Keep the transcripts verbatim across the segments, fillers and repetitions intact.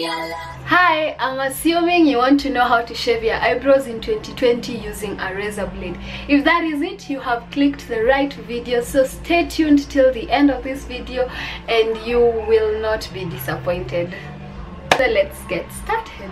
Hi, I'm assuming you want to know how to shave your eyebrows in twenty twenty using a razor blade. If that is it, you have clicked the right video, so stay tuned till the end of this video and you will not be disappointed. So let's get started.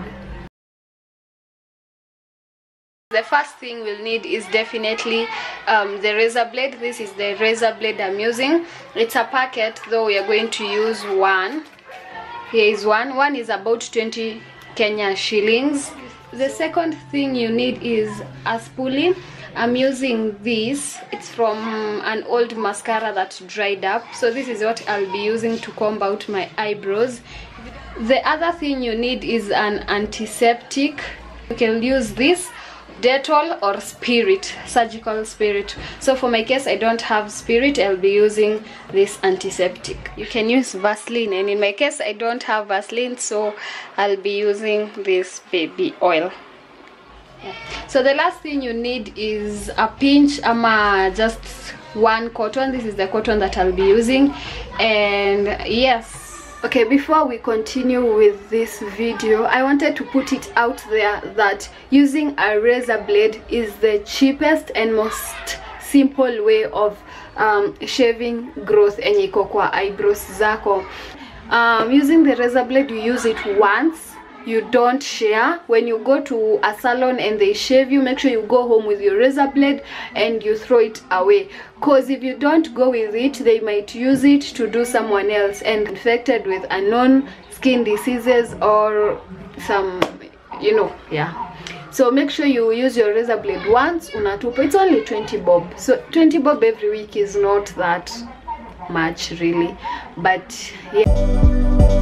The first thing we'll need is definitely um, the razor blade. This is the razor blade I'm using. It's a packet, though we are going to use one. Here is one. One is about twenty Kenya shillings. The second thing you need is a spoolie. I'm using this. It's from an old mascara that dried up. So this is what I'll be using to comb out my eyebrows. The other thing you need is an antiseptic. You can use this, Dettol or Spirit, surgical Spirit. So for my case, I don't have Spirit. I'll be using this antiseptic. You can use Vaseline, and in my case I don't have Vaseline, so I'll be using this baby oil. Yeah. So the last thing you need is a pinch, ama just one cotton. This is the cotton that I'll be using. And yes, okay, before we continue with this video, I wanted to put it out there that using a razor blade is the cheapest and most simple way of um, shaving growth enye iko kwa eyebrows zako. Um, using the razor blade, you use it once, you don't share. When you go to a salon and they shave you, make sure you go home with your razor blade and you throw it away, because if you don't go with it, they might use it to do someone else and infected with unknown skin diseases or some, you know, yeah. So make sure you use your razor blade once, unatupa. It's only twenty bob, so twenty bob every week is not that much really, but yeah.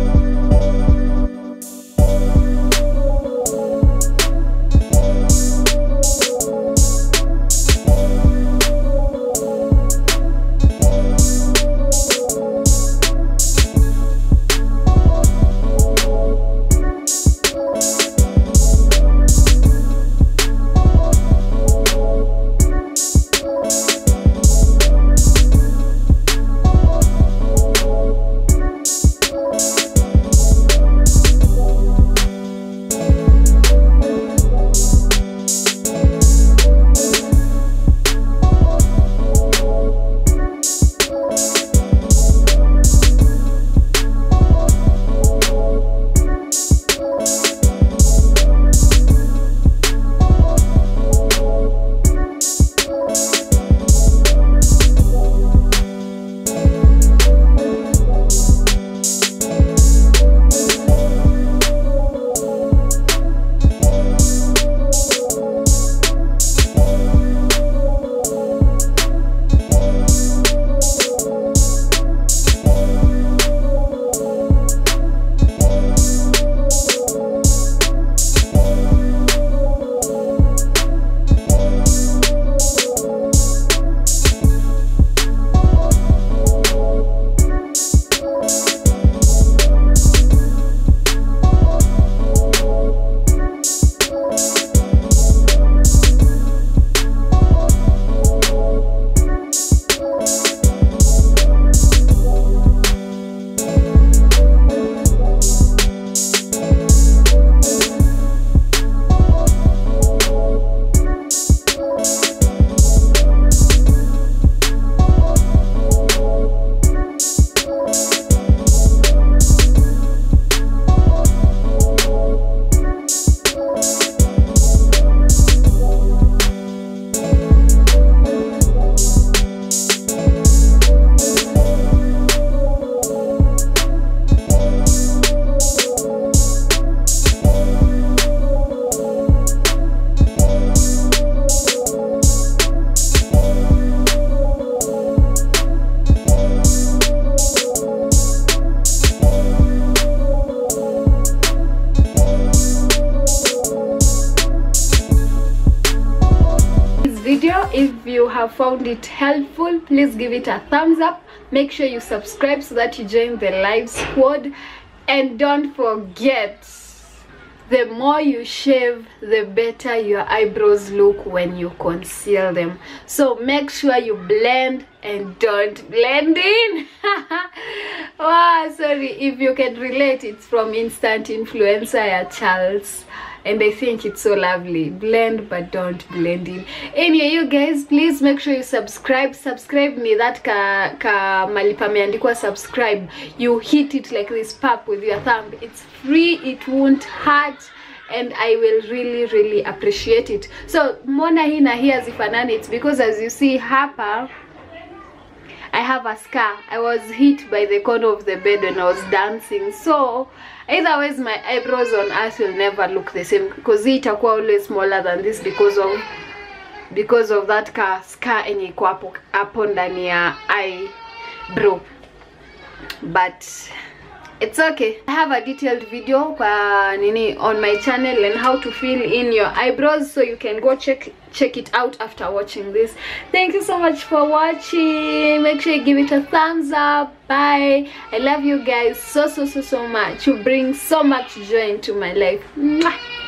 If you have found it helpful, please give it a thumbs up. Make sure you subscribe so that you join the live squad, and don't forget, the more you shave, the better your eyebrows look when you conceal them. So make sure you blend and don't blend in. Wow, sorry, if you can relate, it's from Instant Influencer Charles, and I think it's so lovely. Blend but don't blend in. Anyway, you guys, please make sure you subscribe. Subscribe me that ka ka malipa meandikwa subscribe. You hit it like this, pop with your thumb. It's free, it won't hurt, and I will really really appreciate it. So mona hii na hii hazifanani. It's because as you see hapa, I have a scar. I was hit by the corner of the bed when I was dancing. So either ways, my eyebrows on earth will never look the same, because it itakuwa always smaller than this because of because of that car scar yenye iko hapo hapo ndani ya eyebrow. But it's okay. I have a detailed video kwa nini on my channel and how to fill in your eyebrows, so you can go check check it out after watching this. Thank you so much for watching. Make sure you give it a thumbs up. Bye. I love you guys so so so so much. You bring so much joy into my life. Mwah.